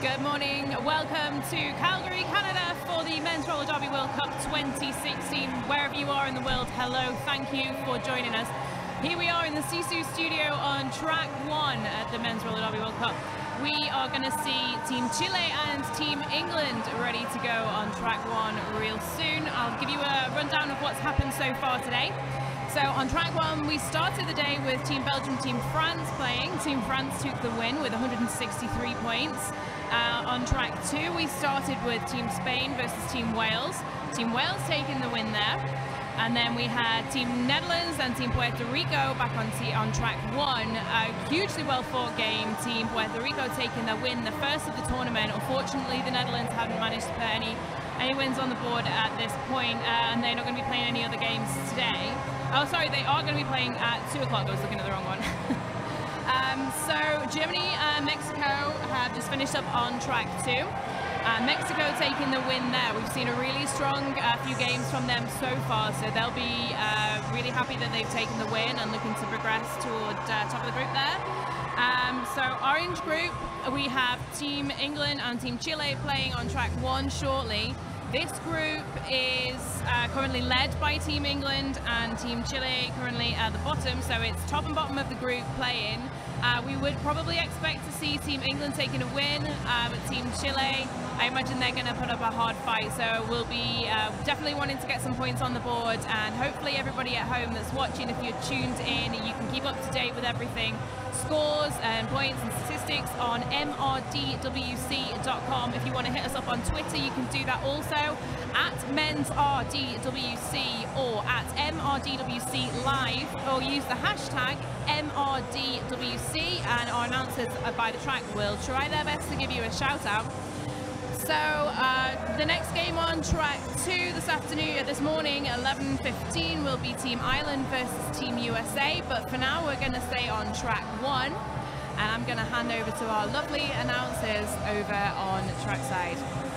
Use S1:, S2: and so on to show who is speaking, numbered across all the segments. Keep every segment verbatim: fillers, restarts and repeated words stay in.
S1: Good morning. Welcome to Calgary, Canada for the Men's Roller Derby World Cup twenty sixteen. Wherever you are in the world, hello. Thank you for joining us. Here we are in the Sisu studio on track one at the Men's Roller Derby World Cup. We are going to see Team Chile and Team England ready to go on track one real soon. I'll give you a rundown of what's happened so far today. So on track one, we started the day with Team Belgium, Team France playing. Team France took the win with one hundred sixty-three points. Uh, on track two, we started with Team Spain versus Team Wales. Team Wales taking the win there. And then we had Team Netherlands and Team Puerto Rico back on, on track one. A hugely well fought game. Team Puerto Rico taking the win, the first of the tournament. Unfortunately, the Netherlands haven't managed to put any, any wins on the board at this point, uh, and they're not going to be playing any other games today. Oh, sorry, they are going to be playing at two o'clock. I was looking at the wrong one. um, so Germany and Mexico have just finished up on track two. Uh, Mexico taking the win there. We've seen a really strong uh, few games from them so far, so they'll be uh, really happy that they've taken the win and looking to progress toward uh, top of the group there. Um, so orange group, we have Team England and Team Chile playing on track one shortly. This group is uh, currently led by Team England and Team Chile currently at the bottom, so it's top and bottom of the group playing. Uh, we would probably expect to see Team England taking a win, uh, but Team Chile, I imagine they're going to put up a hard fight, so we'll be uh, definitely wanting to get some points on the board, and hopefully everybody at home that's watching, if you're tuned in, you can keep up to date with everything. Scores and points and statistics on M R D W C dot com. If you want to hit us up on Twitter, you can do that also at Men's R D W C or at M R D W C Live, or use the hashtag M R D W C, and our announcers by the track will try their best to give you a shout out. So uh, the next game on track two this afternoon, uh, this morning, eleven fifteen, will be Team Ireland versus Team U S A. But for now, we're going to stay on track one, and I'm going to hand over to our lovely announcers over on trackside.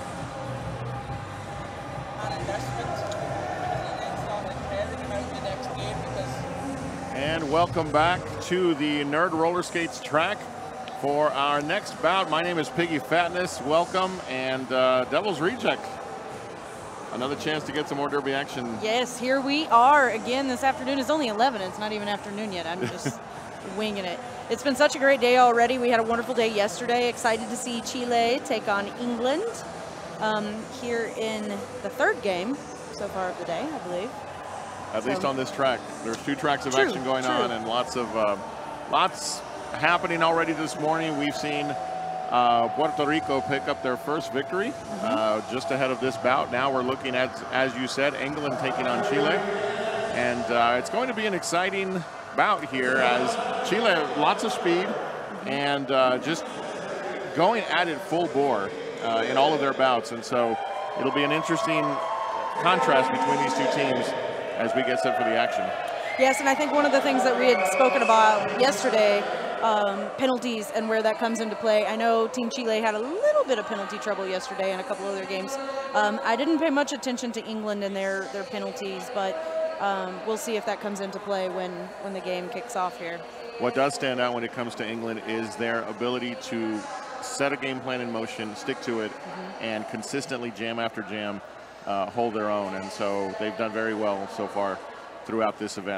S2: And welcome back to the Nerd Roller Skates track for our next bout. My name is Piggy Fatness. Welcome, and uh, Devil's Reject. Another chance to get some more derby action.
S3: Yes, here we are again this afternoon. It's only eleven. It's not even afternoon yet. I'm just winging it. It's been such a great day already. We had a wonderful day yesterday. Excited to see Chile take on England um, here in the third game so far of the day, I believe.
S2: At
S3: so,
S2: least on this track. There's two tracks of
S3: true,
S2: action going
S3: true.
S2: on, and lots of uh, lots happening already this morning. We've seen uh, Puerto Rico pick up their first victory mm-hmm. uh, just ahead of this bout. Now we're looking at, as you said, England taking on Chile, and uh, it's going to be an exciting bout here as Chile, lots of speed, mm-hmm. and uh, just going at it full bore uh, in all of their bouts, and so it'll be an interesting contrast between these two teams as we get set for the action.
S3: Yes, and I think one of the things that we had spoken about yesterday, um, penalties and where that comes into play. I know Team Chile had a little bit of penalty trouble yesterday in a couple other games. Um, I didn't pay much attention to England and their, their penalties, but um, we'll see if that comes into play when, when the game kicks off here.
S2: What does stand out when it comes to England is their ability to set a game plan in motion, stick to it, mm-hmm. and consistently jam after jam uh, hold their own. And so they've done very well so far throughout this event.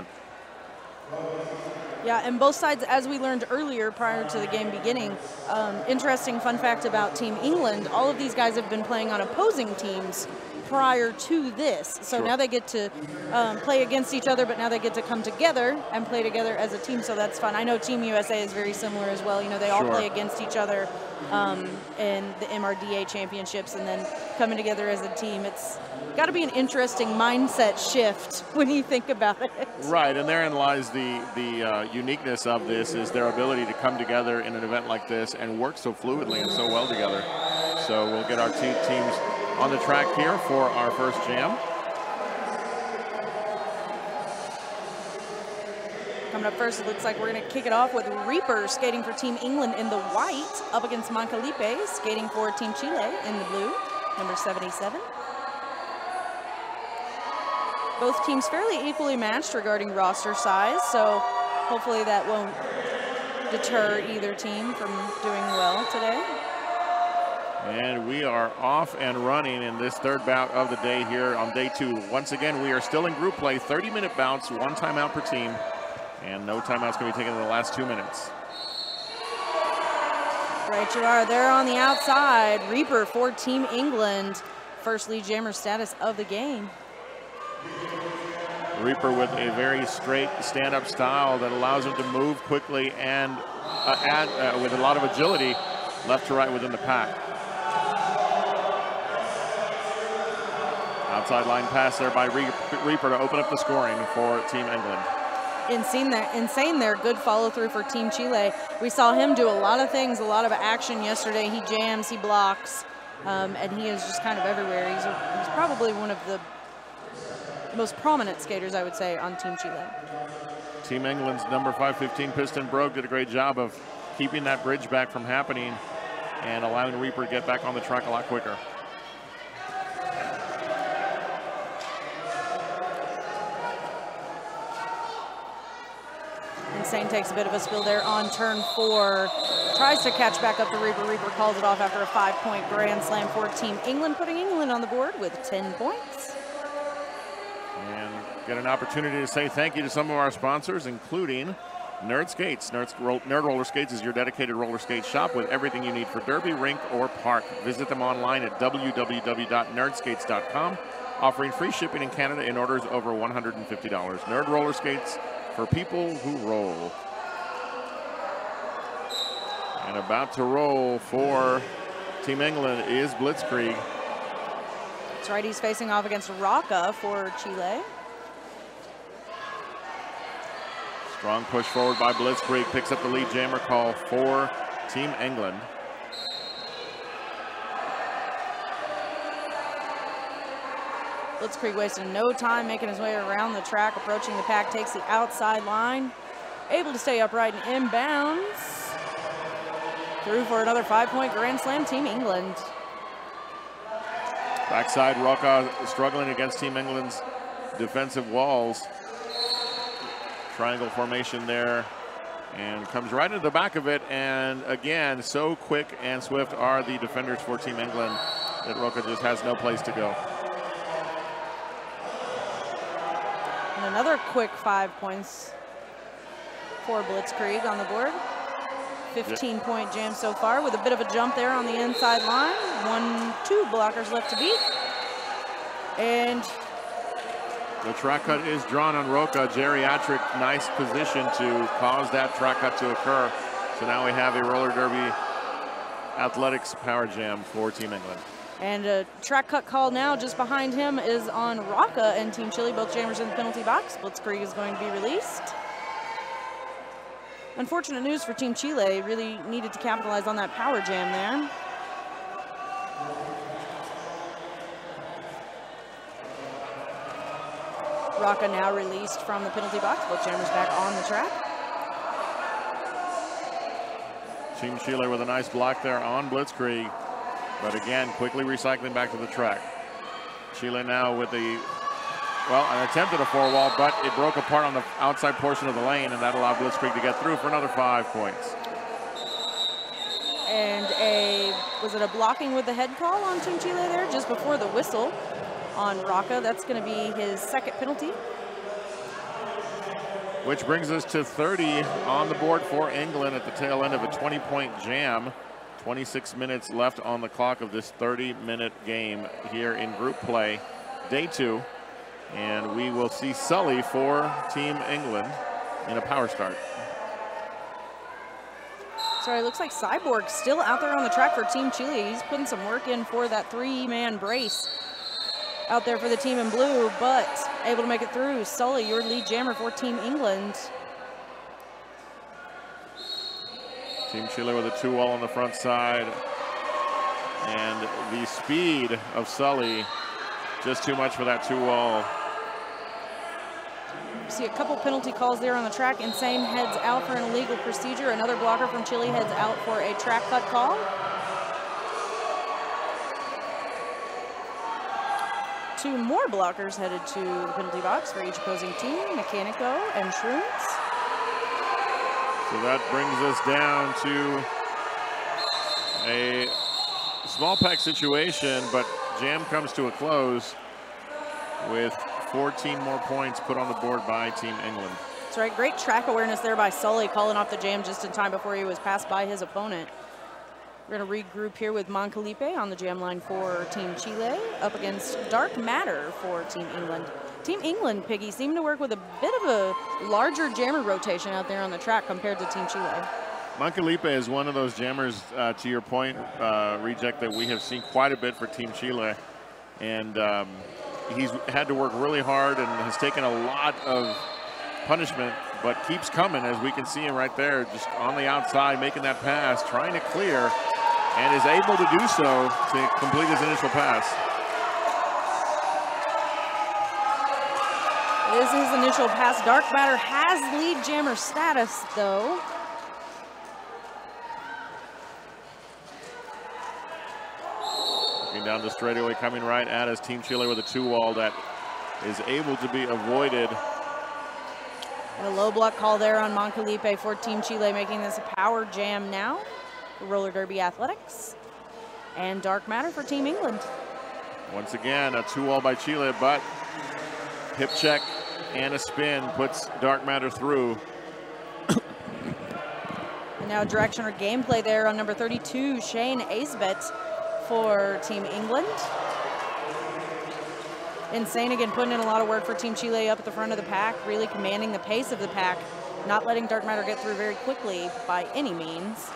S3: Yeah, and both sides, as we learned earlier prior to the game beginning, um, interesting fun fact about Team England, all of these guys have been playing on opposing teams prior to this. So
S2: sure.
S3: now they get to um, play against each other, but now they get to come together and play together as a team, so that's fun. I know Team U S A is very similar as well. You know, they all
S2: sure.
S3: play against each other um, in the M R D A championships, and then coming together as a team. It's got to be an interesting mindset shift when you think about it.
S2: Right, and therein lies the, the uh, uniqueness of this, is their ability to come together in an event like this and work so fluidly and so well together. So we'll get our two teams on the track here for our first jam.
S3: Coming up first, it looks like we're going to kick it off with Reaper skating for Team England in the white, up against Mancalipe skating for Team Chile in the blue, number seventy-seven. Both teams fairly equally matched regarding roster size, so hopefully that won't deter either team from doing well today.
S2: And we are off and running in this third bout of the day here on day two. Once again, we are still in group play, thirty minute bouts, one timeout per team, and no timeouts can be taken in the last two minutes.
S3: Right, you are there on the outside. Reaper for Team England. First lead jammer status of the game.
S2: Reaper with a very straight stand-up style that allows him to move quickly and uh, add, uh, with a lot of agility left to right within the pack. Outside line pass there by Reaper to open up the scoring for Team England.
S3: Insane there, insane there. Good follow through for Team Chile. We saw him do a lot of things, a lot of action yesterday. He jams, he blocks, um, and he is just kind of everywhere. He's, a, he's probably one of the most prominent skaters, I would say, on Team Chile.
S2: Team England's number five fifteen Piston Brogue did a great job of keeping that bridge back from happening and allowing Reaper to get back on the track a lot quicker.
S3: Insane takes a bit of a spill there on turn four. Tries to catch back up to Reaper. Reaper calls it off after a five-point grand slam for Team England, putting England on the board with ten points.
S2: And get an opportunity to say thank you to some of our sponsors, including Nerd Skates. Nerd, Nerd Roller Skates is your dedicated roller skate shop with everything you need for derby, rink, or park. Visit them online at w w w dot nerd skates dot com, offering free shipping in Canada in orders over one hundred fifty dollars. Nerd Roller Skates, for people who roll. And about to roll for Team England is Blitzkrieg.
S3: That's right, he's facing off against Rocca for Chile.
S2: Strong push forward by Blitzkrieg, picks up the lead jammer call for Team England.
S3: Blitzkrieg wasting no time making his way around the track, approaching the pack, takes the outside line, able to stay upright and inbounds. Through for another five-point grand slam, Team England.
S2: Backside, Rocca struggling against Team England's defensive walls. Triangle formation there, and comes right into the back of it, and again, so quick and swift are the defenders for Team England that Rocca just has no place to go.
S3: And another quick five points for Blitzkrieg on the board. fifteen point jam so far with a bit of a jump there on the inside line. One, two blockers left to beat. And
S2: the track cut is drawn on Rocca. Geriatric, nice position to cause that track cut to occur. So now we have a roller derby athletics power jam for Team England.
S3: And a track cut call now just behind him is on Rocca and Team Chile, both jammers in the penalty box. Blitzkrieg is going to be released. Unfortunate news for Team Chile, really needed to capitalize on that power jam there. Rocca now released from the penalty box, both jammers back on the track.
S2: Team Chile with a nice block there on Blitzkrieg, but again, quickly recycling back to the track. Chile now with the, well, an attempt at a four wall, but it broke apart on the outside portion of the lane, and that allowed Blitzkrieg to get through for another five points.
S3: And a, was it a blocking with the head call on Team Chile there just before the whistle on Rocca? That's going to be his second penalty.
S2: Which brings us to thirty on the board for England at the tail end of a twenty point jam. twenty-six minutes left on the clock of this thirty minute game here in group play, day two. And we will see Sully for Team England in a power start.
S3: Sorry, it looks like Cyborg still out there on the track for Team Chile. He's putting some work in for that three-man brace out there for the team in blue, but able to make it through. Sully, your lead jammer for Team England.
S2: Team Chile with a two wall on the front side. And the speed of Sully, just too much for that two wall.
S3: See a couple penalty calls there on the track. Insane heads out for an illegal procedure. Another blocker from Chile heads out for a track cut call. Two more blockers headed to the penalty box for each opposing team, Mechanico and Shrooms.
S2: So that brings us down to a small pack situation, but jam comes to a close with fourteen more points put on the board by Team England.
S3: That's right, great track awareness there by Sully, calling off the jam just in time before he was passed by his opponent. We're gonna regroup here with Moncalipe on the jam line for Team Chile, up against Dark Matter for Team England. Team England, Piggy, seemed to work with a bit of a larger jammer rotation out there on the track compared to Team Chile.
S2: Moncalipe is one of those jammers, uh, to your point, uh, Reject, that we have seen quite a bit for Team Chile. And um, he's had to work really hard and has taken a lot of punishment, but keeps coming, as we can see him right there, just on the outside, making that pass, trying to clear, and is able to do so to complete his initial pass.
S3: It is his initial pass. Dark Matter has lead jammer status, though.
S2: Looking down the straightaway, coming right at us, Team Chile with a two-wall that is able to be avoided.
S3: And a low block call there on Moncalipe for Team Chile, making this a power jam now for Roller Derby Athletics. And Dark Matter for Team England.
S2: Once again, a two-wall by Chile, but hip check and a spin puts Dark Matter through.
S3: And now direction or gameplay there on number thirty-two, Shane Aisbet for Team England. Insane again, putting in a lot of work for Team Chile up at the front of the pack, really commanding the pace of the pack, not letting Dark Matter get through very quickly by any means.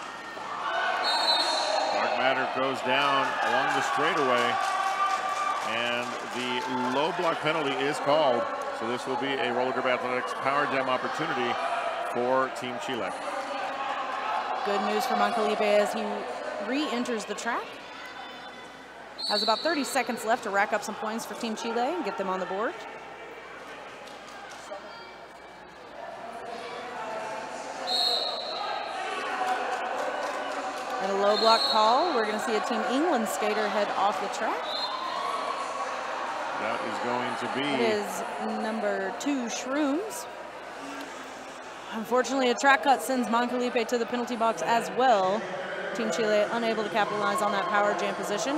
S2: Dark Matter goes down along the straightaway, and the low block penalty is called. So this will be a Roller Derby Athletics power jam opportunity for Team Chile.
S3: Good news for Moncalipe as he re-enters the track. Has about thirty seconds left to rack up some points for Team Chile and get them on the board. And a low block call. We're going to see a Team England skater head off the track.
S2: That is going to be...
S3: It is number two, Shrooms. Unfortunately, a track cut sends Moncalipe to the penalty box as well. Team Chile unable to capitalize on that power jam position.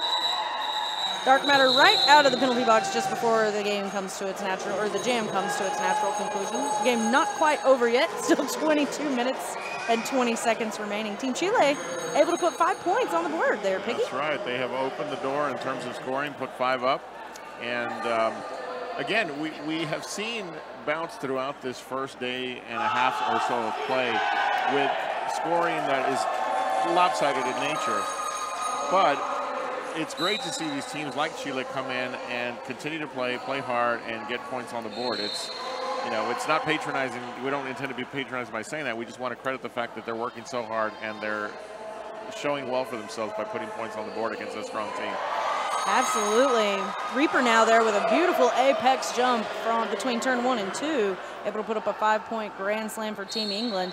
S3: Dark Matter right out of the penalty box just before the game comes to its natural, or the jam comes to its natural conclusion. Game not quite over yet, still twenty-two minutes and twenty seconds remaining. Team Chile able to put five points on the board there, Piggy.
S2: That's right, they have opened the door in terms of scoring, put five up. And um, again, we, we have seen bounce throughout this first day and a half or so of play with scoring that is lopsided in nature. But it's great to see these teams like Chile come in and continue to play, play hard, and get points on the board. It's, you know, it's not patronizing. We don't intend to be patronizing by saying that. We just want to credit the fact that they're working so hard and they're showing well for themselves by putting points on the board against a strong team.
S3: Absolutely. Reaper now there with a beautiful apex jump from between turn one and two, able to put up a five-point grand slam for Team England.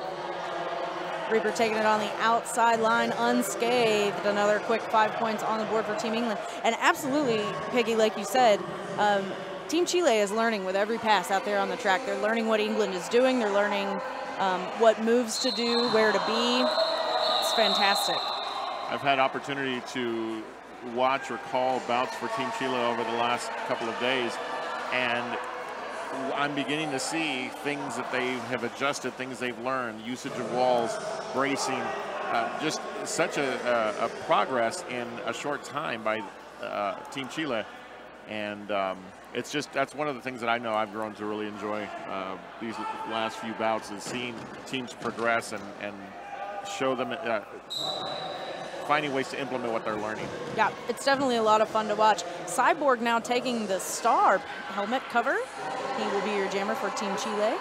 S3: Reaper taking it on the outside line unscathed. Another quick five points on the board for Team England. And absolutely, Piggy, like you said, um, Team Chile is learning with every pass out there on the track. They're learning what England is doing. They're learning um, what moves to do, where to be. It's fantastic.
S2: I've had opportunity to watch or call bouts for Team Chile over the last couple of days, and I'm beginning to see things that they have adjusted, things they've learned, usage of walls, bracing, uh, just such a, a, a progress in a short time by uh, Team Chile. And um, it's just, that's one of the things that I know I've grown to really enjoy uh, these last few bouts, is seeing teams progress and, and show them, uh, finding ways to implement what they're learning.
S3: Yeah, it's definitely a lot of fun to watch. Cyborg now taking the star helmet cover. He will be your jammer for Team Chile.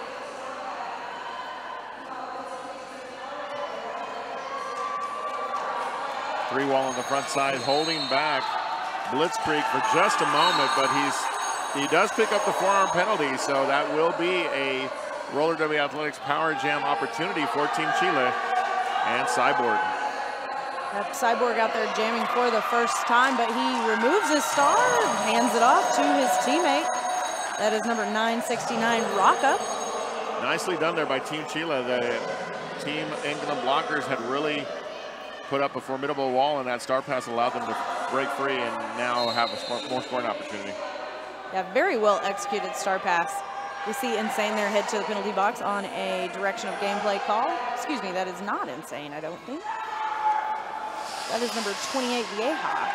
S2: Three wall on the front side, holding back Blitzkrieg for just a moment, but he's he does pick up the forearm penalty, so that will be a Roller Derby Athletics Power Jam opportunity for Team Chile and Cyborg.
S3: That Cyborg out there jamming for the first time, but he removes his star, hands it off to his teammate. That is number nine sixty-nine, Rocca.
S2: Nicely done there by Team Chile. The Team England blockers had really put up a formidable wall, and that star pass allowed them to break free and now have a score, more scoring opportunity.
S3: Yeah, very well executed star pass. We see Insane there head to the penalty box on a direction of gameplay call. Excuse me, that is not Insane, I don't think. That is number twenty-eight, Vieja.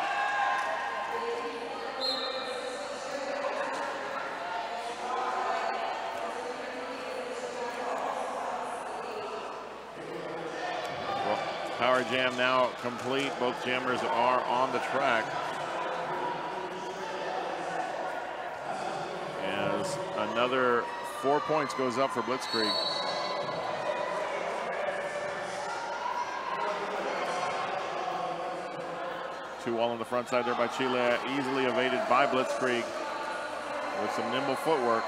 S2: Well, Power Jam now complete. Both jammers are on the track. As another four points goes up for Blitzkrieg. Two wall on the front side there by Chile, easily evaded by Blitzkrieg with some nimble footwork.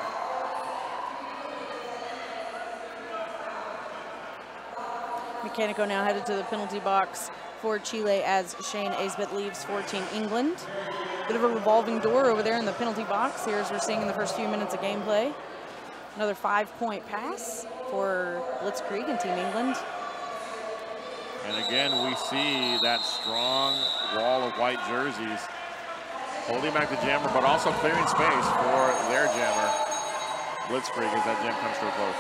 S3: Mechanico now headed to the penalty box for Chile as Shane Aisbett leaves for Team England. Bit of a revolving door over there in the penalty box here as we're seeing in the first few minutes of gameplay. Another five-point pass for Blitzkrieg and Team England.
S2: And again, we see that strong wall of white jerseys holding back the jammer, but also clearing space for their jammer, Blitzkrieg, as that jam comes to a close.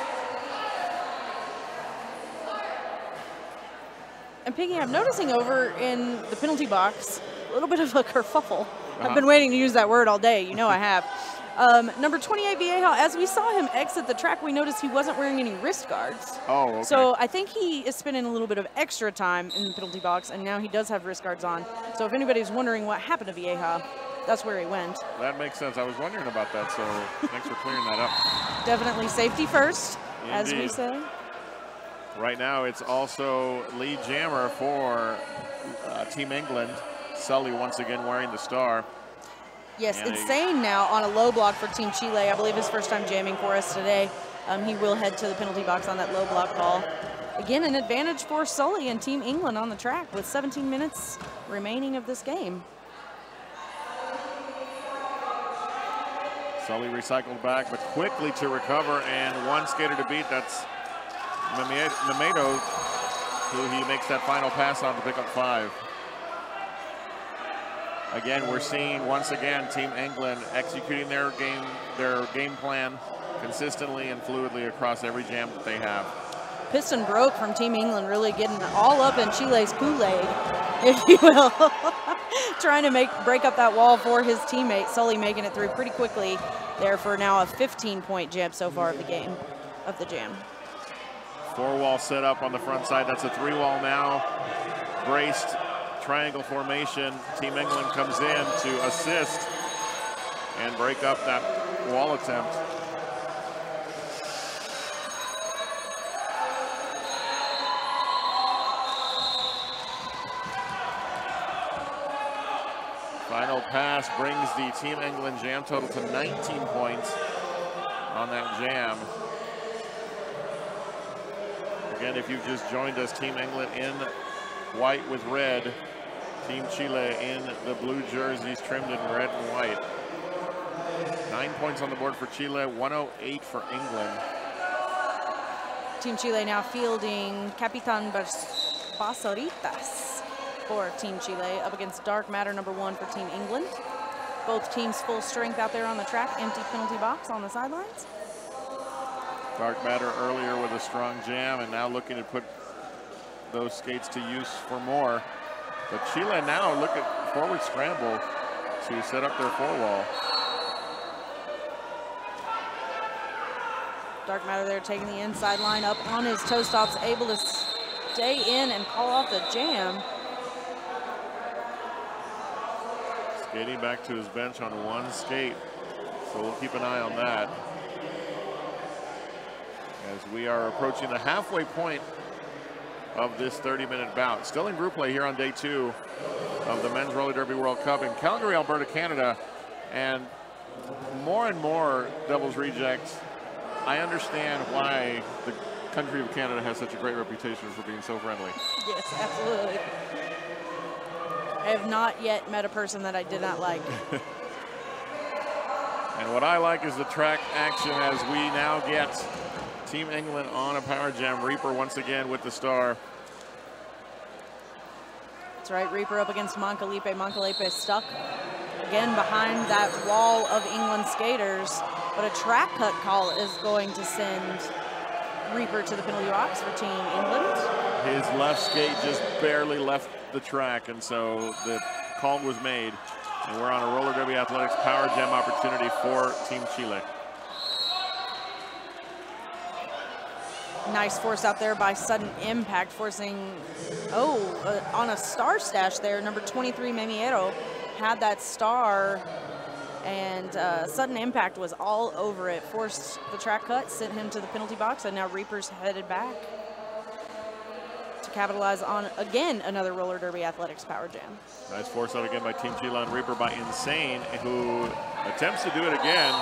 S3: And Piggy, I'm noticing over in the penalty box a little bit of a kerfuffle.
S2: Uh-huh.
S3: I've been waiting to use that word all day. You know I have. Um, number twenty-eight, Vieja, as we saw him exit the track, we noticed he wasn't wearing any wrist guards.
S2: Oh, okay.
S3: So I think he is spending a little bit of extra time in the penalty box, and now he does have wrist guards on. So if anybody's wondering what happened to Vieja, that's where he went.
S2: That makes sense. I was wondering about that, so thanks for clearing that up.
S3: Definitely safety first,
S2: Indeed.
S3: as we say.
S2: Right now, it's also lead jammer for uh, Team England. Sully once again wearing the star.
S3: Yes,
S2: And
S3: Insane now on a low block for Team Chile. I believe his first time jamming for us today. Um, he will head to the penalty box on that low block call. Again, an advantage for Sully and Team England on the track with seventeen minutes remaining of this game.
S2: Sully recycled back, but quickly to recover, and one skater to beat. That's Mamedo, who he makes that final pass on to pick up five. Again, we're seeing once again Team England executing their game, their game plan consistently and fluidly across every jam that they have.
S3: Piston broke from Team England, really getting all up in Chile's Kool-Aid, if you will. Trying to make break up that wall for his teammate. Sully making it through pretty quickly there for now a fifteen-point jam so far of the game, of the jam.
S2: Four wall set up on the front side. That's a three wall now. Braced triangle formation. Team England comes in to assist and break up that wall attempt. Final pass brings the Team England jam total to nineteen points on that jam. Again, if you've just joined us, Team England in white with red. Team Chile in the blue jerseys trimmed in red and white. Nine points on the board for Chile, one oh eight for England.
S3: Team Chile now fielding Capitan Basoritas for Team Chile up against Dark Matter number one for Team England. Both teams full strength out there on the track, empty penalty box on the sidelines.
S2: Dark Matter earlier with a strong jam and now looking to put those skates to use for more. But Chile now look at forward scramble to set up their four wall.
S3: Dark Matter there taking the inside line up on his toe stops, able to stay in and call off the jam.
S2: Skating back to his bench on one skate, so we'll keep an eye on that. As we are approaching the halfway point of this thirty minute bout. Still in group play here on day two of the Men's Roller Derby World Cup in Calgary, Alberta, Canada. And more and more doubles rejects. I understand why the country of Canada has such a great reputation for being so friendly.
S3: Yes, absolutely. I have not yet met a person that I did not like.
S2: And what I like is the track action as we now get Team England on a power jam. Reaper once again with the star.
S3: That's right, Reaper up against Moncalipe. Moncalipe stuck again behind that wall of England skaters, but a track cut call is going to send Reaper to the penalty box for Team England.
S2: His left skate just barely left the track, and so the call was made. And we're on a roller derby athletics power jam opportunity for Team Chile.
S3: Nice force out there by Sudden Impact, forcing, oh, uh, on a star stash there. Number twenty-three, Memiero, had that star, and uh, Sudden Impact was all over it. Forced the track cut, sent him to the penalty box, and now Reaper's headed back to capitalize on, again, another roller derby athletics power jam.
S2: Nice force out again by Team Chile on Reaper by Insane, who attempts to do it again.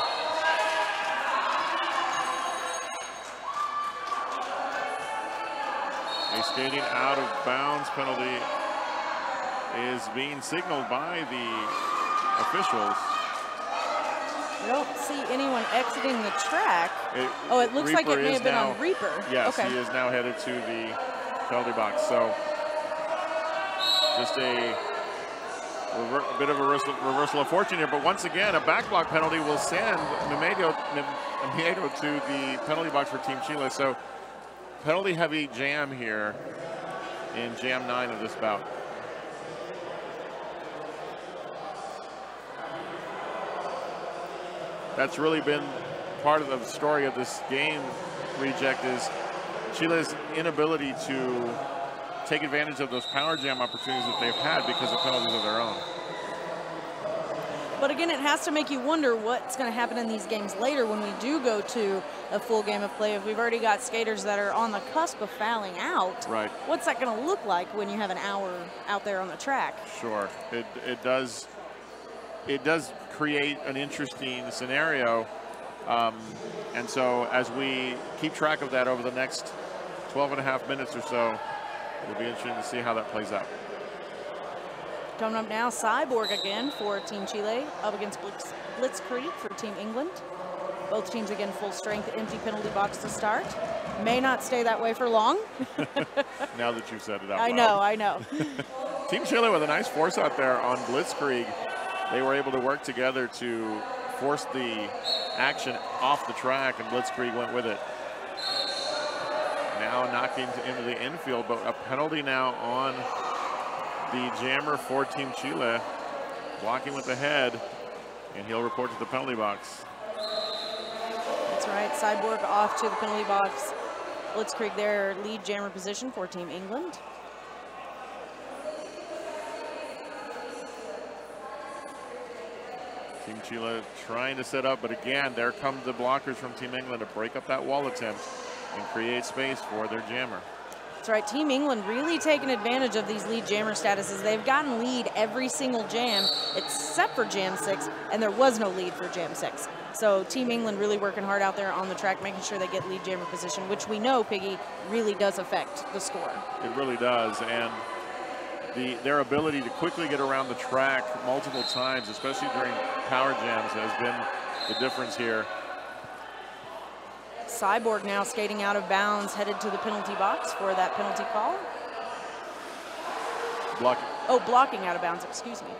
S2: A skating out of bounds penalty is being signaled by the officials.
S3: I don't see anyone exiting the track.
S2: It,
S3: oh, it looks
S2: Reaper
S3: like it may have been
S2: now,
S3: on Reaper.
S2: Yes,
S3: okay.
S2: he is now headed to the penalty box. So just a, rever a bit of a reversal, reversal of fortune here. But once again, a back block penalty will send Miedo to the penalty box for Team Chile. So penalty heavy jam here in jam nine of this bout. That's really been part of the story of this game, Reject, is Chile's inability to take advantage of those power jam opportunities that they've had because of penalties of their own.
S3: But again, it has to make you wonder what's going to happen in these games later when we do go to a full game of play. If we've already got skaters that are on the cusp of fouling out,
S2: right? What's
S3: that going to look like when you have an hour out there on the track?
S2: Sure, it, it does. It does create an interesting scenario. Um, and so as we keep track of that over the next twelve and a half minutes or so, it'll be interesting to see how that plays out.
S3: Coming up now, Cyborg again for Team Chile, up against Blitz, Blitzkrieg for Team England. Both teams again full strength, empty penalty box to start. May not stay that way for long.
S2: Now that you've said it out
S3: I
S2: loud.
S3: know, I know.
S2: Team Chile with a nice force out there on Blitzkrieg. They were able to work together to force the action off the track, and Blitzkrieg went with it. Now knocking into the infield, but a penalty now on the jammer for Team Chile, blocking with the head, and he'll report to the penalty box.
S3: That's right, Cyborg off to the penalty box. Blitzkrieg their lead jammer position for Team England.
S2: Team Chile trying to set up, but again, there come the blockers from Team England to break up that wall attempt and create space for their jammer.
S3: That's right, Team England really taking advantage of these lead jammer statuses. They've gotten lead every single jam except for jam six, and there was no lead for jam six. So Team England really working hard out there on the track, making sure they get lead jammer position, which we know, Piggy, really does affect the score.
S2: It really does, and the, their ability to quickly get around the track multiple times, especially during power jams, has been the difference here.
S3: Cyborg now skating out of bounds, headed to the penalty box for that penalty call.
S2: Blocking.
S3: Oh, blocking out of bounds, excuse me.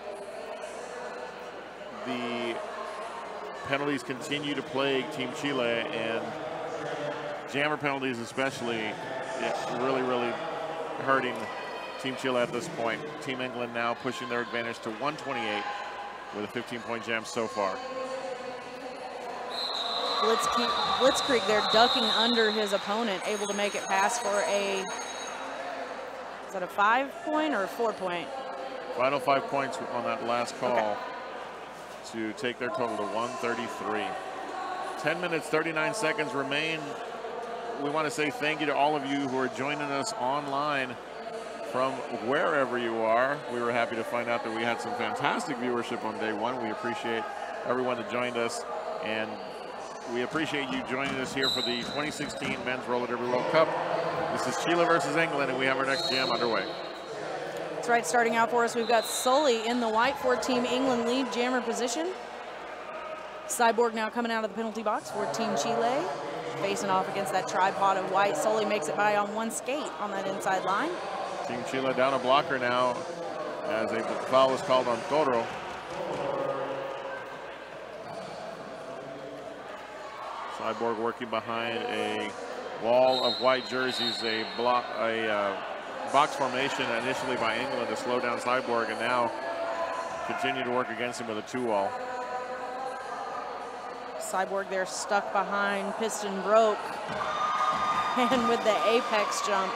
S2: The penalties continue to plague Team Chile, and jammer penalties especially, yeah, really, really hurting Team Chile at this point. Team England now pushing their advantage to one twenty-eight with a fifteen point jam so far.
S3: Blitzkrieg, Blitzkrieg there ducking under his opponent, able to make it pass for a, is that a five point or a four point?
S2: Final five points on that last call
S3: okay.
S2: to take their total to one thirty-three. ten minutes, thirty-nine seconds remain. We want to say thank you to all of you who are joining us online from wherever you are. We were happy to find out that we had some fantastic viewership on day one. We appreciate everyone that joined us, and we appreciate you joining us here for the twenty sixteen Men's Roller Derby World Cup. This is Chile versus England, and we have our next jam underway.
S3: That's right, starting out for us, we've got Sully in the white for Team England lead jammer position. Cyborg now coming out of the penalty box for Team Chile, facing off against that tripod of white. Sully makes it by on one skate on that inside line.
S2: Team Chile down a blocker now as a foul was called on Toro. Cyborg working behind a wall of white jerseys, a block, a uh, box formation initially by England to slow down Cyborg, and now continue to work against him with a two wall.
S3: Cyborg there stuck behind, piston broke, and with the apex jump,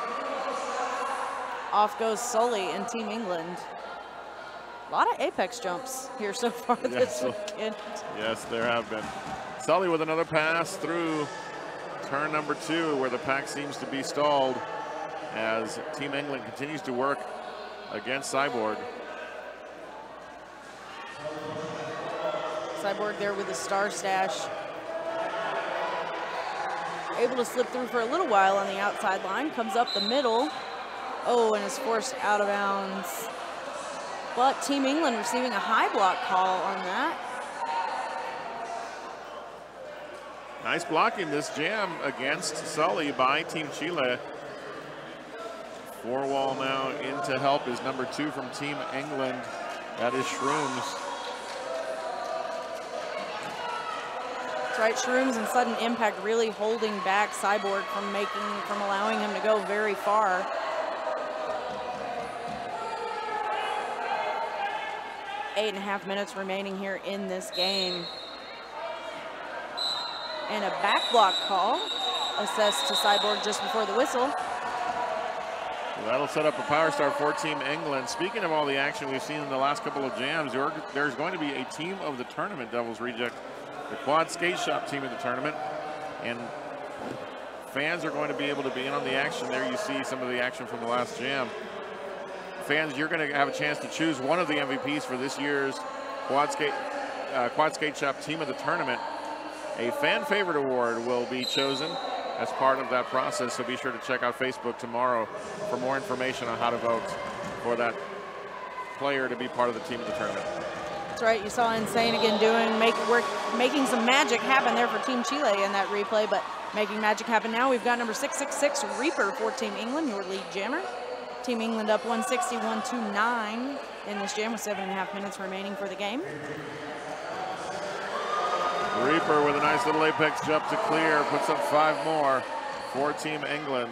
S3: off goes Sully and Team England. A lot of apex jumps here so far
S2: yes,
S3: this
S2: so,
S3: weekend.
S2: Yes, there have been. Sully with another pass through turn number two, where the pack seems to be stalled as Team England continues to work against Cyborg.
S3: Cyborg there with the star stash. Able to slip through for a little while on the outside line, comes up the middle. Oh, and is forced out of bounds. But Team England receiving a high block call on that.
S2: Nice blocking this jam against Sully by Team Chile. Four wall now in to help is number two from Team England. That is Shrooms.
S3: That's right, Shrooms and Sudden Impact really holding back Cyborg from making, from allowing him to go very far. Eight and a half minutes remaining here in this game. And a back block call assessed to Cyborg just before the whistle.
S2: Well, that'll set up a power start for Team England. Speaking of all the action we've seen in the last couple of jams, there's going to be a team of the tournament, Devils Reject, the Quad Skate Shop team of the tournament. And fans are going to be able to be in on the action. There you see some of the action from the last jam. Fans, you're going to have a chance to choose one of the M V Ps for this year's Quad Skate, uh, Quad Skate Shop team of the tournament. A fan favorite award will be chosen as part of that process, so be sure to check out Facebook tomorrow for more information on how to vote for that player to be part of the team of the tournament.
S3: That's right, you saw Insane again doing, make, work, making some magic happen there for Team Chile in that replay, but making magic happen now. We've got number six six six, Reaper for Team England, your lead jammer. Team England up one sixty, one twenty-nine in this jam with seven and a half minutes remaining for the game.
S2: Reaper with a nice little apex jump to clear, puts up five more for Team England.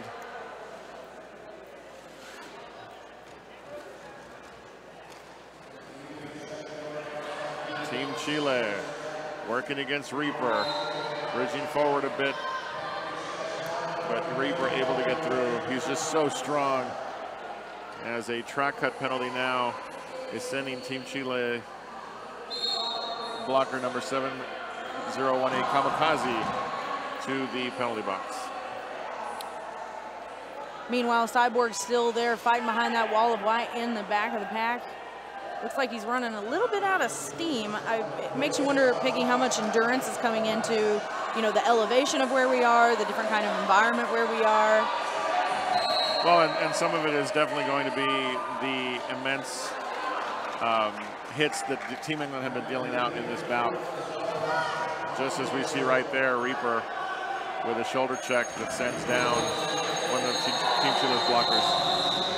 S2: Team Chile working against Reaper, bridging forward a bit, but Reaper able to get through. He's just so strong. As a track cut penalty now is sending Team Chile blocker number seven zero one eight Kamikaze to the penalty box.
S3: Meanwhile, Cyborg's still there fighting behind that wall of white in the back of the pack. Looks like he's running a little bit out of steam. I, it makes you wonder, Piggy, how much endurance is coming into, you know, the elevation of where we are, the different kind of environment where we are.
S2: Well, and, and some of it is definitely going to be the immense um, hits that the Team England have been dealing out in this bout. Just as we see right there, Reaper with a shoulder check that sends down one of the Team Chile's blockers.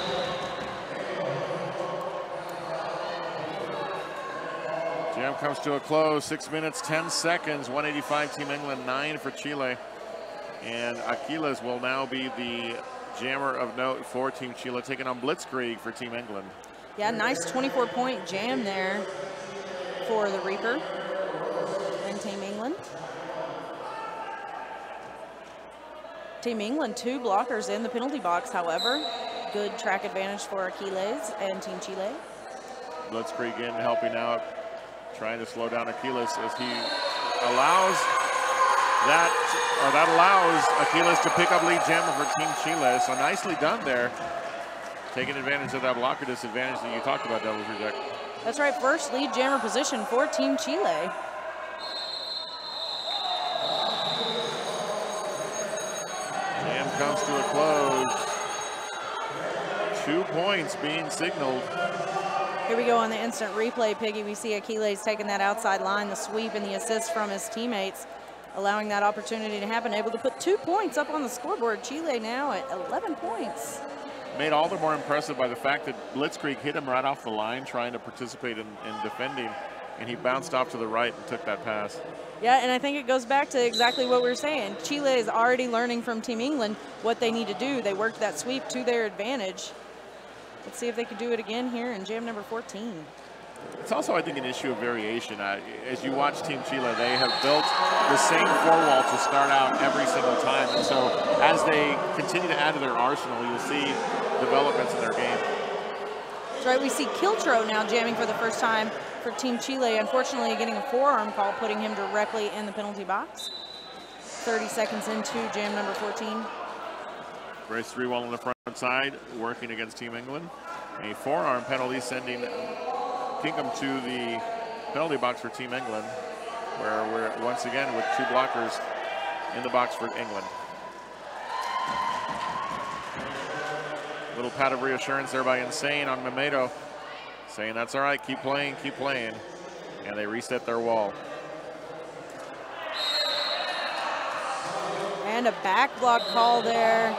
S2: Jam comes to a close, six minutes, ten seconds, one eighty-five Team England, nine for Chile. And Aquiles will now be the jammer of note for Team Chile, taking on Blitzkrieg for Team England.
S3: Yeah, nice twenty-four point jam there for the Reaper and Team England. Team England, two blockers in the penalty box, however. Good track advantage for Aquiles and Team Chile.
S2: Blitzkrieg in helping out, trying to slow down Aquiles as he allows that, or that allows Aquiles to pick up lead jammer for Team Chile. So nicely done there, taking advantage of that blocker disadvantage that you talked about, Devils Reject.
S3: That's right, first lead jammer position for Team Chile.
S2: Jam comes to a close. Two points being signaled.
S3: Here we go on the instant replay, Piggy. We see Aquiles taking that outside line, the sweep and the assist from his teammates, allowing that opportunity to happen, able to put two points up on the scoreboard. Chile now at eleven points.
S2: made all the more impressive by the fact that Blitzkrieg hit him right off the line trying to participate in, in defending, and he bounced off to the right and took that pass.
S3: Yeah, and I think it goes back to exactly what we're saying. Chile is already learning from Team England what they need to do. They worked that sweep to their advantage. Let's see if they could do it again here in jam number fourteen.
S2: It's also, I think, an issue of variation. Uh, as you watch Team Chile, they have built the same four wall to start out every single time. And so as they continue to add to their arsenal, you'll see developments in their game.
S3: That's right. We see Kiltro now jamming for the first time for Team Chile. Unfortunately, getting a forearm call, putting him directly in the penalty box. thirty seconds into jam number fourteen.
S2: Race three wall on the front side, working against Team England. A forearm penalty sending Pinkham to the penalty box for Team England, where we're once again with two blockers in the box for England. Little pat of reassurance there by Insane on Mamedo, saying that's all right, keep playing, keep playing. And they reset their wall.
S3: And a back block call there.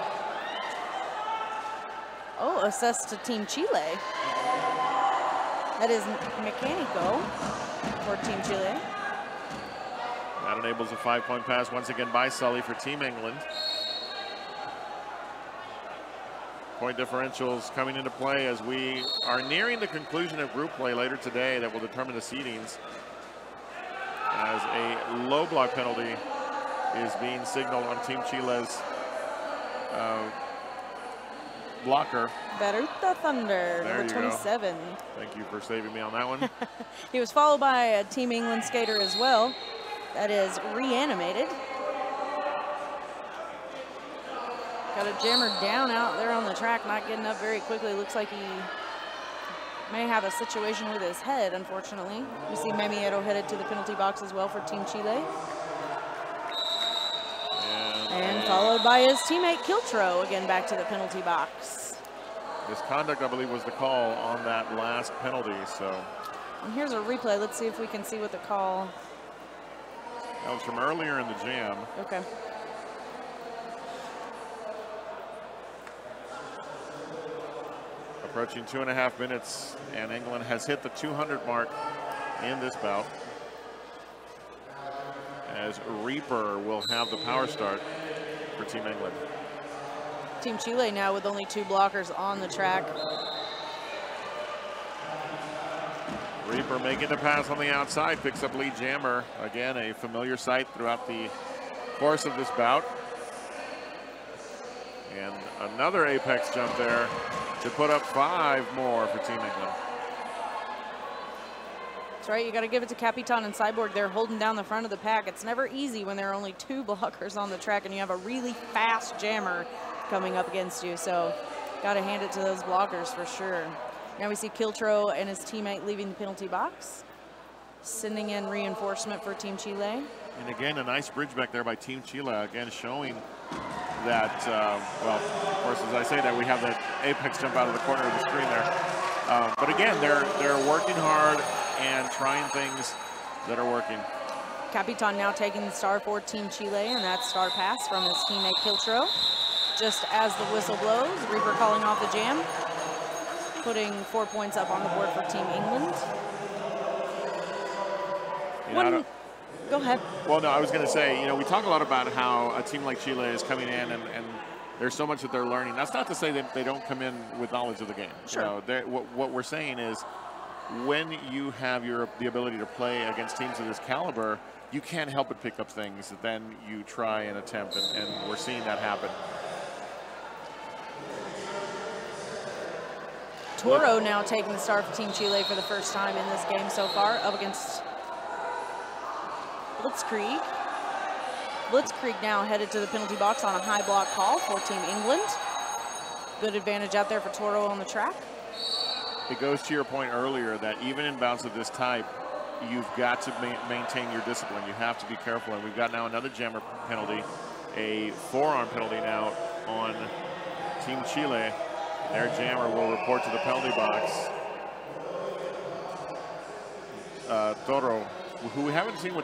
S3: Oh, assessed to Team Chile. That is Mecanico for Team Chile.
S2: That enables a five-point pass once again by Sully for Team England. Point differentials coming into play as we are nearing the conclusion of group play later today that will determine the seedings. As a low block penalty is being signaled on Team Chile's uh, blocker.
S3: Baruta Thunder,
S2: There
S3: number
S2: you
S3: twenty-seven.
S2: Go. Thank you for saving me on that one.
S3: He was followed by a Team England skater as well. That is Reanimated. Got a jammer down out there on the track, not getting up very quickly. Looks like he may have a situation with his head, unfortunately. We see Memiero headed to the penalty box as well for Team Chile.
S2: And,
S3: and followed by his teammate Kiltro, again back to the penalty box.
S2: Misconduct, I believe, was the call on that last penalty, so.
S3: And here's a replay. Let's see if we can see what the call.
S2: That was from earlier in the jam.
S3: Okay.
S2: Approaching two and a half minutes, and England has hit the two hundred mark in this bout. As Reaper will have the power start for Team England.
S3: Team Chile now with only two blockers on the track.
S2: Reaper making the pass on the outside, picks up lead jammer. Again, a familiar sight throughout the course of this bout. And another apex jump there to put up five more for Team England.
S3: That's right, you got to give it to Capitan and Cyborg. They're holding down the front of the pack. It's never easy when there are only two blockers on the track and you have a really fast jammer coming up against you. So got to hand it to those blockers for sure. Now we see Kiltro and his teammate leaving the penalty box, sending in reinforcement for Team Chile.
S2: And again, a nice bridge back there by Team Chile, again showing that, uh, well, of course, as I say that, we have that apex jump out of the corner of the screen there. Uh, but again, they're, they're working hard and trying things that are working.
S3: Capitan now taking the star for Team Chile, and that star pass from his teammate Kiltro. Just as the whistle blows, Reaper calling off the jam, putting four points up on the board for Team England.
S2: You know,
S3: One, go ahead.
S2: Well, no, I was going to say, you know, we talk a lot about how a team like Chile is coming in and, and there's so much that they're learning. That's not to say that they don't come in with knowledge of the game.
S3: Sure.
S2: You know, what, what we're saying is when you have your the ability to play against teams of this caliber, you can't help but pick up things that then you try and attempt, and, and we're seeing that happen.
S3: Toro now taking the start for Team Chile for the first time in this game so far, up against Blitzkrieg. Blitzkrieg now headed to the penalty box on a high block call for Team England. Good advantage out there for Toro on the track.
S2: It goes to your point earlier that even in bouts of this type, you've got to ma maintain your discipline. You have to be careful, and we've got now another jammer penalty, a forearm penalty now on Team Chile. Their jammer will report to the penalty box. Uh, Toro, who we haven't seen with the star too much, but uh, now he's in the box as well.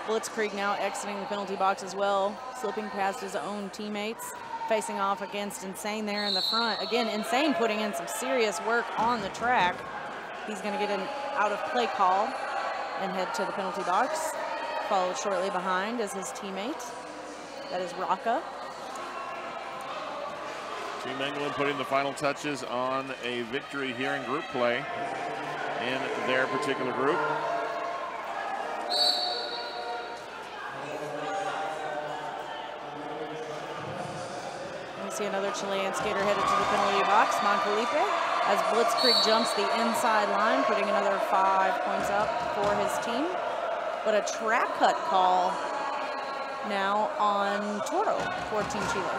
S3: Blitzkrieg now exiting the penalty box as well, slipping past his own teammates, facing off against Insane there in the front. Again, Insane putting in some serious work on the track. He's going to get an out-of-play call and head to the penalty box. Followed shortly behind is his teammate. That is Rocca.
S2: Team England putting the final touches on a victory here in group play in their particular group.
S3: We see another Chilean skater headed to the penalty box, Moncalipe, as Blitzkrieg jumps the inside line, putting another five points up for his team. But a track cut call now on Toro for Team Chile.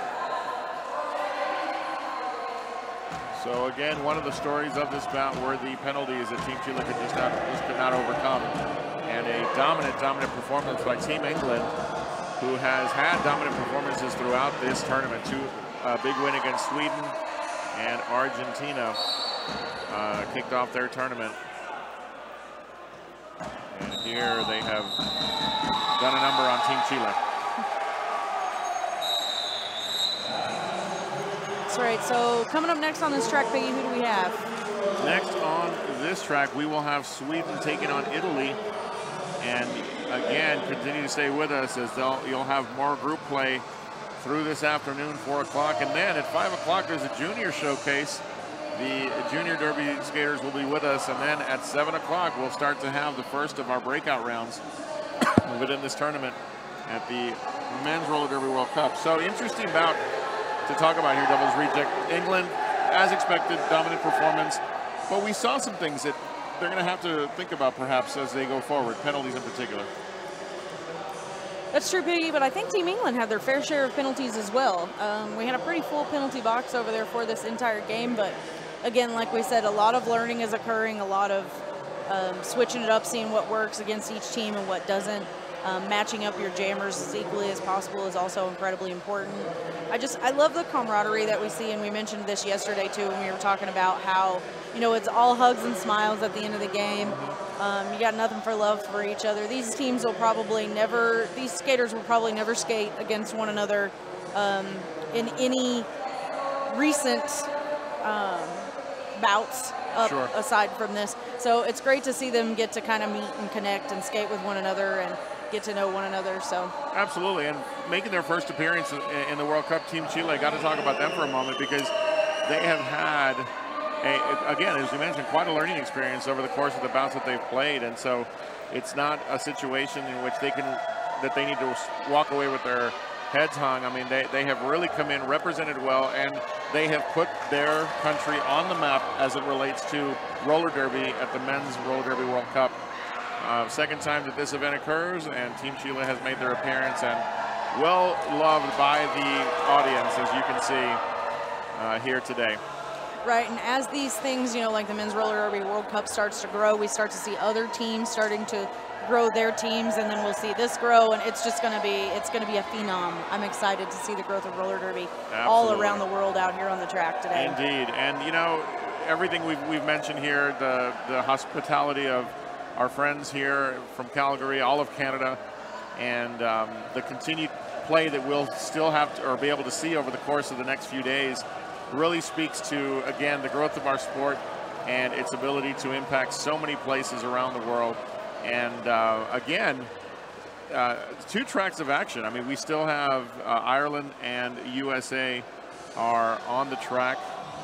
S2: So again, one of the stories of this bout were the penalties that Team Chile could just not, just could not overcome. And a dominant, dominant performance by Team England, who has had dominant performances throughout this tournament. Two uh, big win against Sweden and Argentina uh, kicked off their tournament. And here they have done a number on Team Chile.
S3: That's right, so coming up next on this track, Peggy, who do we have?
S2: Next on this track, we will have Sweden taking on Italy. And again, continue to stay with us as they'll, you'll have more group play through this afternoon, four o'clock. And then at five o'clock, there's a junior showcase. The junior derby skaters will be with us. And then at seven o'clock, we'll start to have the first of our breakout rounds within this tournament at the Men's Roller Derby World Cup. So interesting bout to talk about here, Devil's Reject. England, as expected, dominant performance. But we saw some things that they're going to have to think about perhaps as they go forward, penalties in particular.
S3: That's true, Piggy, but I think Team England had their fair share of penalties as well. Um, we had a pretty full penalty box over there for this entire game, but again, like we said, a lot of learning is occurring, a lot of um, switching it up, seeing what works against each team and what doesn't. Um, matching up your jammers as equally as possible is also incredibly important. I just, I love the camaraderie that we see, and we mentioned this yesterday too when we were talking about how, you know, it's all hugs and smiles at the end of the game. Um, you got nothing for love for each other. These teams will probably never, these skaters will probably never skate against one another um, in any recent um, bouts up
S2: Sure.
S3: aside from this. So it's great to see them get to kind of meet and connect and skate with one another and get to know one another. So
S2: absolutely, and making their first appearance in the World Cup, Team Chile, got to talk about them for a moment because they have had, a, again, as you mentioned, quite a learning experience over the course of the bouts that they've played, and so it's not a situation in which they can, that they need to walk away with their heads hung. I mean, they, they have really come in, represented well, and they have put their country on the map as it relates to roller derby at the Men's Roller Derby World Cup. Uh, second time that this event occurs, and Team Chile has made their appearance and well loved by the audience, as you can see uh, here today.
S3: Right, and as these things, you know, like the Men's Roller Derby World Cup starts to grow, we start to see other teams starting to grow their teams, and then we'll see this grow, and it's just going to be, it's going to be a phenom. I'm excited to see the growth of roller derby
S2: Absolutely.
S3: all around the world out here on the track today.
S2: Indeed, and you know, everything we've, we've mentioned here, the, the hospitality of our friends here from Calgary, all of Canada, and um, the continued play that we'll still have to, or be able to see over the course of the next few days really speaks to, again, the growth of our sport and its ability to impact so many places around the world. And uh, again, uh, two tracks of action. I mean, we still have uh, Ireland and U S A are on the track,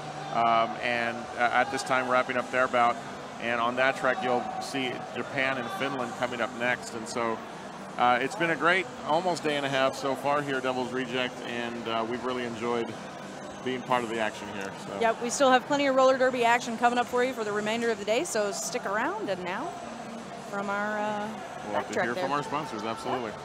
S2: um, and uh, at this time wrapping up their bout. And on that track, you'll see Japan and Finland coming up next. And so uh, it's been a great almost day and a half so far here, Devil's Reject, and uh, we've really enjoyed being part of the action here. So.
S3: Yeah, we still have plenty of roller derby action coming up for you for the remainder of the day, so stick around. And now, from our uh,
S2: we'll have to hear
S3: there.
S2: from our sponsors, absolutely. Yeah.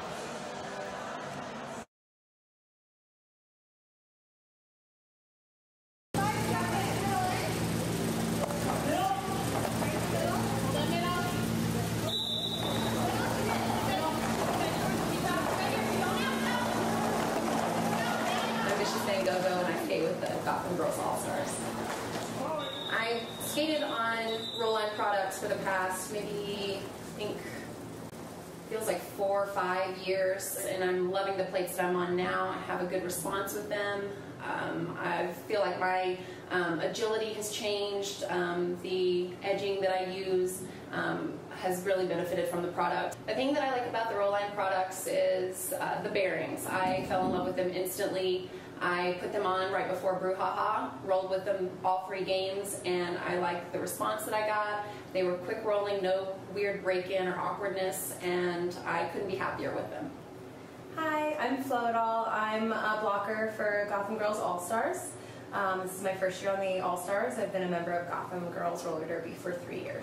S4: Girls All-Stars. I skated on Roll-On products for the past maybe, I think, feels like four or five years, and I'm loving the plates that I'm on now. I have a good response with them. Um, I feel like my um, agility has changed. Um, the edging that I use um, has really benefited from the product. The thing that I like about the Roline products is uh, the bearings. I fell in love with them instantly. I put them on right before Brouhaha, rolled with them all three games, and I liked the response that I got. They were quick rolling, no weird break-in or awkwardness, and I couldn't be happier with them.
S5: Hi, I'm Flo Adall. I'm a blocker for Gotham Girls All-Stars. Um, this is my first year on the All-Stars. I've been a member of Gotham Girls Roller Derby for three years.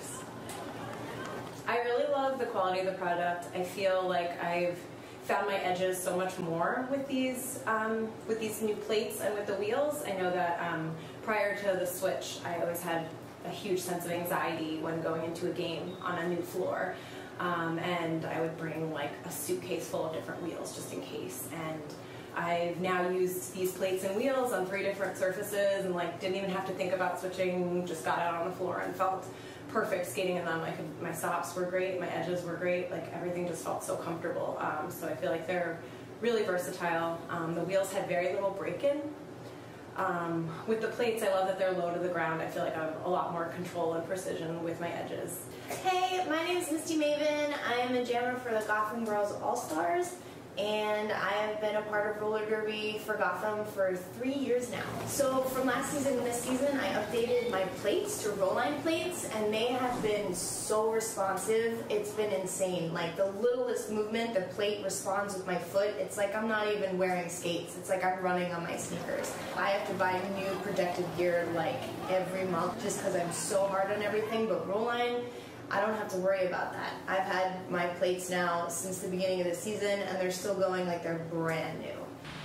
S5: I really love the quality of the product. I feel like I've found my edges so much more with these um, with these new plates and with the wheels. I know that um, prior to the switch, I always had a huge sense of anxiety when going into a game on a new floor. Um, and I would bring like a suitcase full of different wheels just in case. And I've now used these plates and wheels on three different surfaces and like didn't even have to think about switching, just got out on the floor and felt perfect skating in them. I could, my stops were great, my edges were great, like everything just felt so comfortable. Um, so I feel like they're really versatile. Um, the wheels had very little break-in. Um, with the plates, I love that they're low to the ground. I feel like I have a lot more control and precision with my edges.
S6: Hey, my name is Misty Maven. I am a jammer for the Gotham Girls All-Stars, and I have been a part of roller derby for Gotham for three years now. So from last season and this season, I updated my plates to Roline plates, and they have been so responsive. It's been insane. Like the littlest movement, the plate responds with my foot. It's like I'm not even wearing skates. It's like I'm running on my sneakers. I have to buy new protective gear like every month just because I'm so hard on everything, but Roline, I don't have to worry about that. I've had my plates now since the beginning of the season, and they're still going like they're brand new.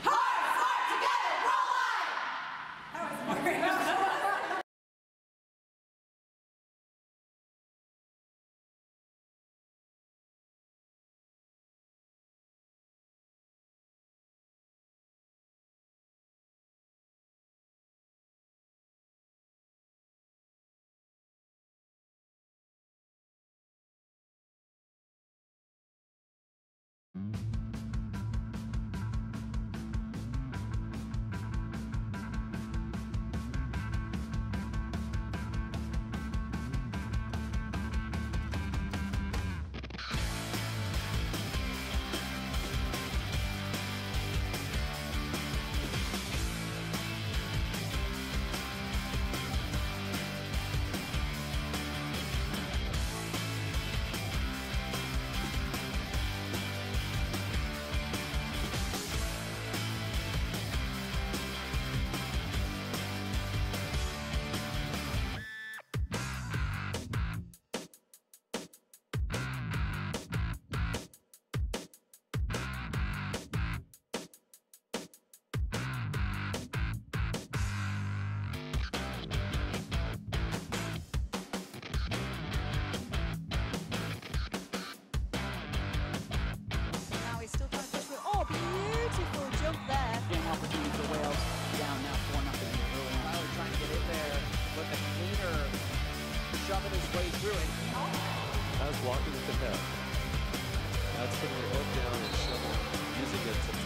S7: shoving his way through it. As walking with the net. That's going to hook down and shovel, using it to...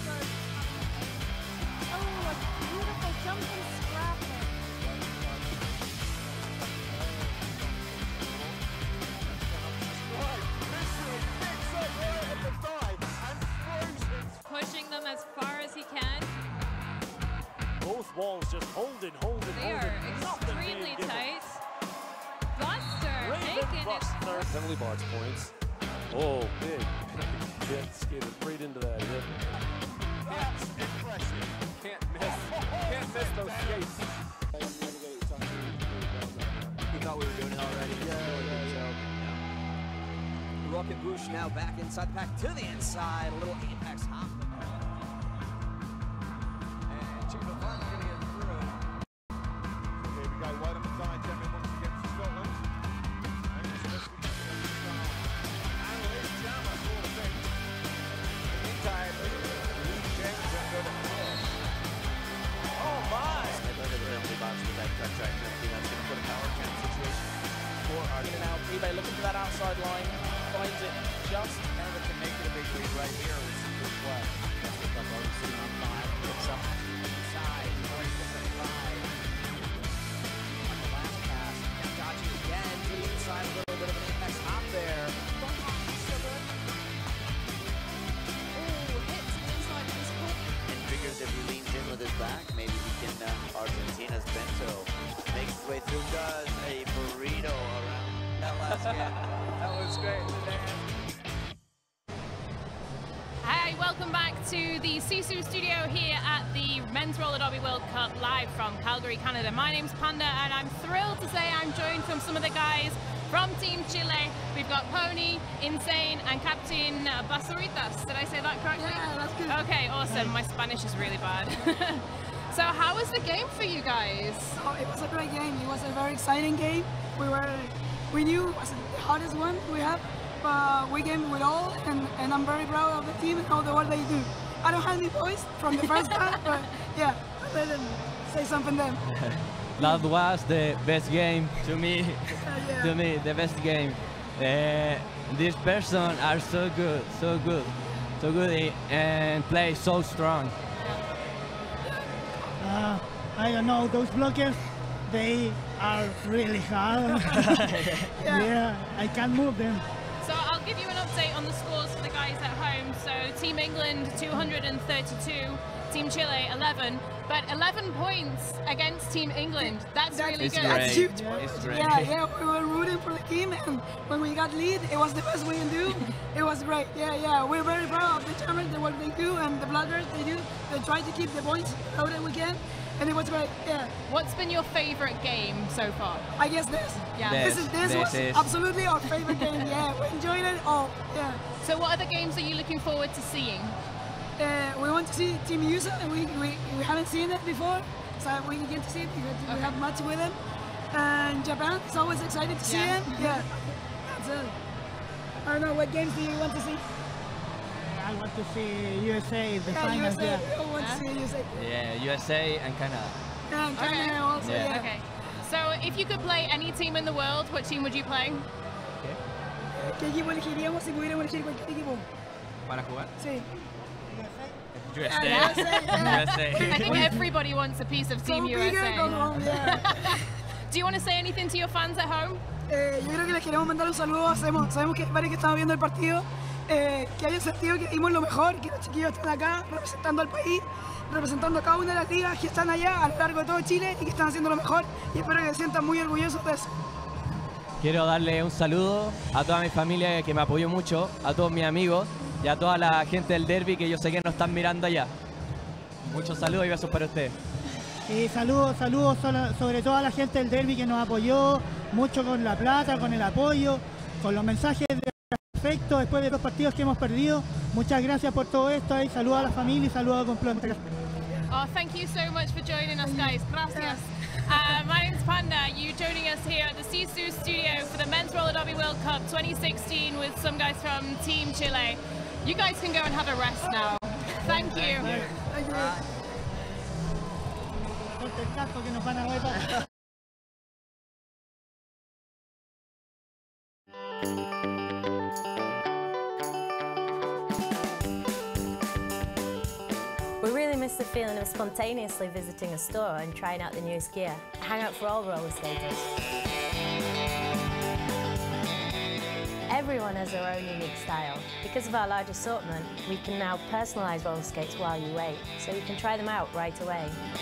S1: Oh, a beautiful jumping scrap. Pushing them as far as he can.
S8: Both walls just holding, holding,
S1: they
S8: holding.
S1: They are extremely tight. Buster making
S8: Buster.
S1: it.
S7: Penalty box points. Oh, big. Get skated right into that hip.
S8: That's impressive.
S7: Can't miss. Can't miss those skates.
S9: We thought we were doing it already. Yeah, yeah, yeah. Rocket Boosh now back inside the pack to the inside. A little apex hop.
S10: And Chief of Fun going to get through. So here we go. White on the side. Devin once against Scotland. And it's just the and Liz Jammer for the thing. In the meantime, Lee James going to go to cross. Oh my!
S11: They look at the penalty box with that cut track penalty. That's going to put a power count situation for our.
S12: In and out. eBay looking for that outside line. Finds it just
S9: between right here. It's a good play. Pick up already sitting on five. Picks up inside. Norris gets a drive. On the last pass. Now dodging again to the inside. A little bit of an apex hop there.
S11: And figures if he leans in with his back, maybe he can, uh, Argentina's Bento makes his way through, does a burrito around that last game. That was great.
S1: Hi, welcome back to the Sisu studio here at the Men's Roller Derby World Cup live from Calgary, Canada. My name's Panda and I'm thrilled to say I'm joined from some of the guys from Team Chile. We've got Pony, Insane, and Captain Basuritas. Did I say that correctly?
S12: Yeah, that's good.
S1: Okay, awesome. My Spanish is really bad. So how was the game for you guys?
S12: Oh, it was a great game. It was a very exciting game. We were, we knew it was the hardest one we have, but we came with all, and, and I'm very proud of the team and all the work they do. I don't have any voice from the first half, but yeah, let them say something then.
S13: That was the best game to me.
S12: Yeah.
S13: To me, the best game. Uh, these persons are so good, so good, so good, and play so strong.
S14: Uh, I don't know, those blockers, they are really hard.
S12: Yeah.
S14: Yeah, I can't move them.
S1: So I'll give you an update on the scores for the guys at home. So Team England two hundred thirty-two, Team Chile eleven, but eleven points against Team England. That's really
S13: It's
S1: good.
S13: great.
S12: That's huge.
S13: It's great.
S12: Yeah, yeah, we were rooting for the team, and when we got lead, it was the best we can do. It was great. Yeah, yeah, we're very proud of the Germans, the work they do, and the bloggers they do. They try to keep the points out that we can, and it was great. Yeah.
S1: What's been your favorite game so far?
S12: I guess this.
S1: Yeah.
S13: This.
S12: This is this,
S13: This
S12: was
S13: is-
S12: absolutely our favorite game. Yeah, we enjoyed it all. Yeah.
S1: So what other games are you looking forward to seeing?
S12: Uh, we want to see Team U S A, and we, we we haven't seen it before, so we get to see it because we have much with them. And Japan is always excited to see
S1: Yeah.
S12: him. Yeah. That's it. I don't know, what games do you want to see?
S14: I want to see U S A, the
S12: Yeah,
S14: finals.
S12: U S A.
S14: Yeah.
S12: We all want to see U S A.
S13: Yeah, U S A and Canada.
S12: Yeah, and
S1: Okay.
S12: Canada also.
S13: Yeah.
S12: Yeah.
S1: Okay. So if you could play any team in the world, what team would you play?
S12: ¿Qué equipo elegiríamos si pudiéramos elegir cualquier equipo?
S13: ¿Para jugar?
S12: Sí.
S13: U S
S12: Ah,
S13: A.
S12: U S A, yeah.
S13: U S A.
S1: I think everybody wants a piece of Team
S12: Go big or go
S1: U S A.
S12: home, yeah.
S1: Do you want to say anything to your fans at home?
S12: Eh, yo creo que les queremos mandar un saludo. Sabemos, sabemos que varios que estamos viendo el partido, eh, que hayan sentido que dimos lo mejor, que los chiquillos están acá representando al país, representando a cada una de las ligas que están allá a lo largo de todo Chile y que están haciendo lo mejor, y espero que se sientan muy orgullosos de eso.
S13: Quiero darle un saludo a toda mi familia que me apoyó mucho, a todos mis amigos y a toda la gente del derby que yo sé que nos están mirando allá. Muchos saludos y besos para ustedes.
S14: Y saludos, saludos sobre, sobre todo a la gente del derby que nos apoyó mucho con la plata, con el apoyo, con los mensajes de afecto después de los partidos que hemos perdido. Muchas gracias por todo esto y saludos a la familia y saludos completos.
S1: Oh, thank you so much for joining us, guys. Gracias. Uh, my name's Panda. You joining us here at the Sisu studio for the Men's Roller Derby World Cup twenty sixteen with some guys from Team Chile. You guys can go and have a rest now. Thank you.
S12: Thank you.
S14: Ponte el casco que nos van a retar.
S15: We really miss the feeling of spontaneously visiting a store and trying out the newest gear. Hang out for all roller skaters. Everyone has their own unique style. Because of our large assortment, we can now personalise roller skates while you wait, so you can try them out right away.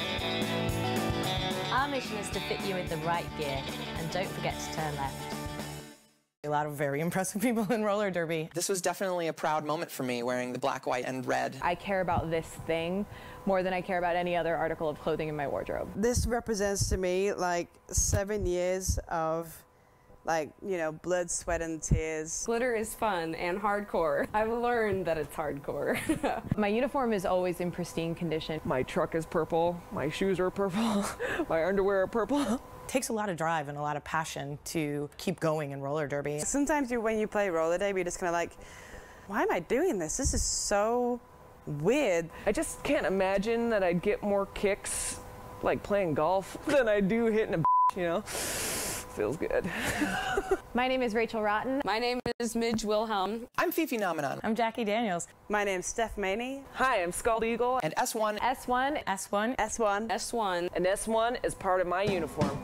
S15: Our mission is to fit you with the right gear, and don't forget to turn left.
S16: A lot of very impressive people in roller derby. This was definitely a proud moment for me, wearing the black, white, and red.
S17: I care about this thing more than I care about any other article of clothing in my wardrobe.
S18: This represents to me like seven years of like, you know, blood, sweat, and tears.
S17: Glitter is fun and hardcore. I've learned that it's hardcore. My uniform is always in pristine condition. My truck is purple, my shoes are purple, my underwear are purple.
S16: It takes a lot of drive and a lot of passion to keep going in roller derby.
S18: Sometimes you, when you play roller derby, you're just kind of like, why am I doing this? This is so weird.
S17: I just can't imagine that I'd get more kicks like playing golf than I do hitting a you know? feels good.
S19: My name is Rachel Rotten.
S20: My name is Midge Wilhelm.
S16: I'm Fifi Nomenon.
S19: I'm Jackie Daniels.
S18: My name's Steph Maney.
S17: Hi, I'm Scald Eagle.
S16: And S one.
S19: S one.
S18: S one. S one.
S20: S one.
S17: And S one is part of my uniform.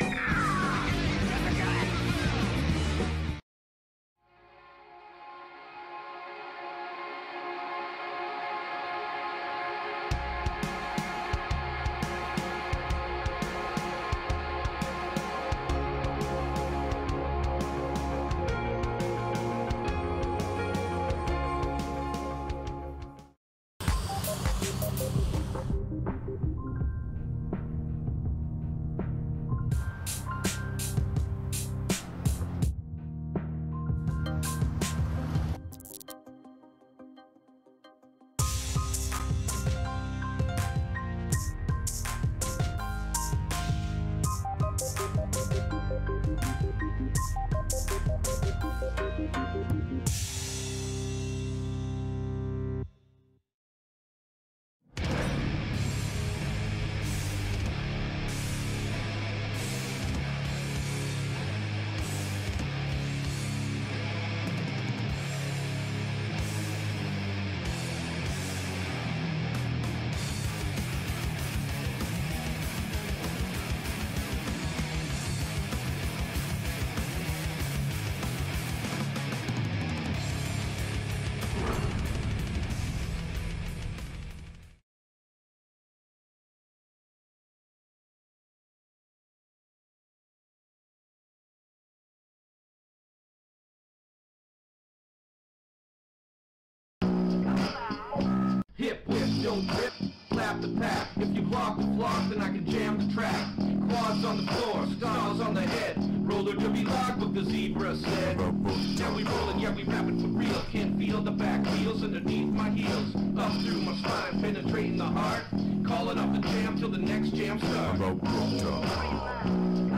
S21: Hip, whip, don't trip, clap the pack. If you block the flock, then I can jam the track. Quads on the floor, stars on the head. Roller derby log, what the zebra said. Yeah, we rollin', yeah, we rapping for real. Can't feel the back wheels underneath my heels. Up through my spine, penetrating the heart. Calling up the jam till the next jam starts.